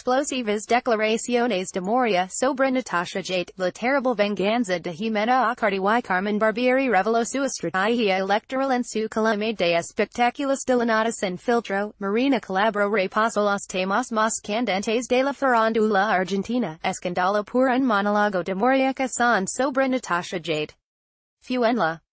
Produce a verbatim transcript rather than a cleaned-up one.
Explosivas, declaraciones de Moria, sobre Natacha Jaitt, la terrible venganza de Gimena Accardi y Carmen. Barbieri reveló su estrategia electoral en su columna de espectáculos de Lanata Sin Filtro. Marina Calabró repasó los temas más candentes de la farándula argentina. Escándalo por un monólogo de Moria que son sobre Natacha Jaitt. Fue en la